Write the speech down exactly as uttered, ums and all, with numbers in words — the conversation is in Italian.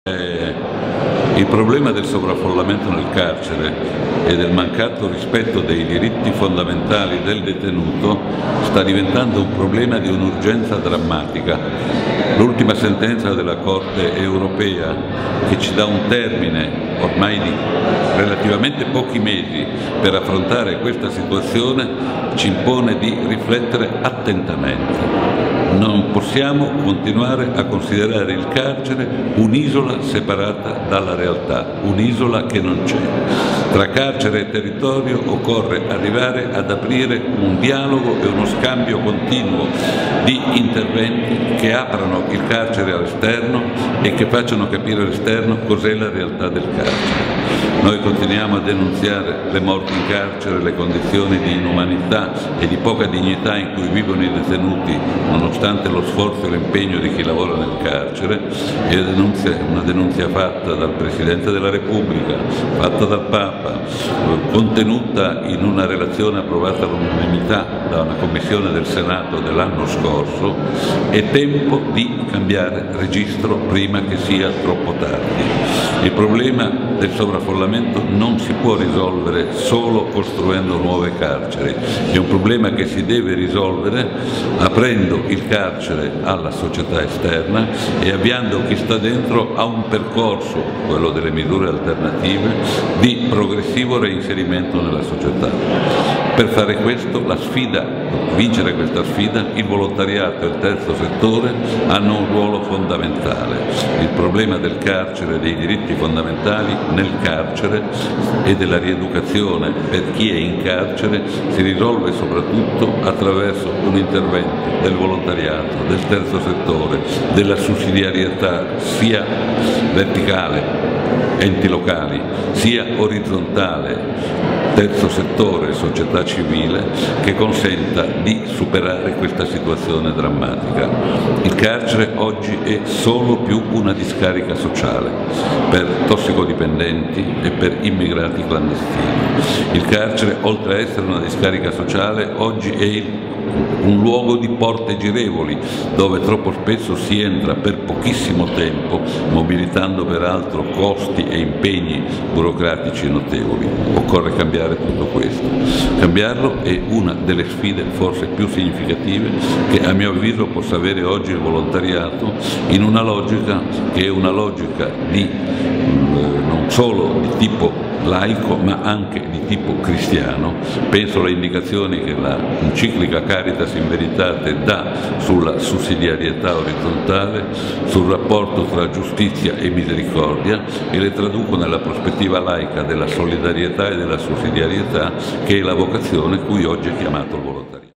Il problema del sovraffollamento nel carcere e del mancato rispetto dei diritti fondamentali del detenuto sta diventando un problema di un'urgenza drammatica. L'ultima sentenza della Corte europea, che ci dà un termine ormai di relativamente pochi mesi per affrontare questa situazione, ci impone di riflettere attentamente. Non possiamo continuare a considerare il carcere un'isola separata dalla realtà, un'isola che non c'è. Tra carcere e territorio occorre arrivare ad aprire un dialogo e uno scambio continuo di interventi che aprano il carcere all'esterno e che facciano capire all'esterno cos'è la realtà del carcere. Noi continuiamo a denunziare le morti in carcere, le condizioni di inumanità e di poca dignità in cui vivono i detenuti, nonostante lo sforzo e l'impegno di chi lavora nel carcere. È una denunzia fatta dal Presidente della Repubblica, fatta dal Papa, contenuta in una relazione approvata all'unanimità da una commissione del Senato dell'anno scorso. È tempo di cambiare registro prima che sia troppo tardi. Il problema del sovraffollamento non si può risolvere solo costruendo nuove carceri, è un problema che si deve risolvere aprendo il carcere alla società esterna e avviando chi sta dentro a un percorso, quello delle misure alternative, di progressivo reinserimento nella società. Per fare questo, la sfida, per vincere questa sfida, il volontariato e il terzo settore hanno un ruolo fondamentale. Il problema del carcere e dei diritti fondamentali nel carcere e della rieducazione per chi è in carcere si risolve soprattutto attraverso un intervento del volontariato, del terzo settore, della sussidiarietà sia verticale, enti locali, sia orizzontale, terzo settore, società civile, che consenta di superare questa situazione drammatica. Il carcere oggi è solo più una discarica sociale per tossicodipendenti e per immigrati clandestini. Il carcere, oltre a essere una discarica sociale, oggi è il un luogo di porte girevoli dove troppo spesso si entra per pochissimo tempo, mobilitando peraltro costi e impegni burocratici notevoli. Occorre cambiare tutto questo. Cambiarlo è una delle sfide forse più significative che a mio avviso possa avere oggi il volontariato, in una logica che è una logica di non solo di tipo laico ma anche di tipo cristiano. Penso alle indicazioni che la enciclica Caritas in Veritate dà sulla sussidiarietà orizzontale, sul rapporto tra giustizia e misericordia, e le traduco nella prospettiva laica della solidarietà e della sussidiarietà, che è la vocazione cui oggi è chiamato il volontariato.